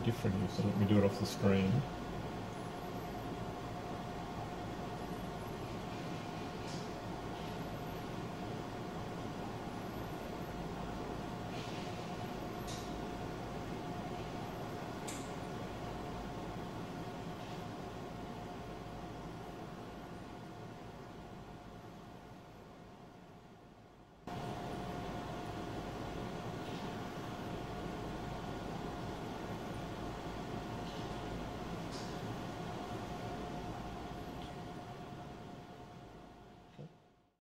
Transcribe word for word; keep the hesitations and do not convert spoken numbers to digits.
different here, so let me do it off the screen.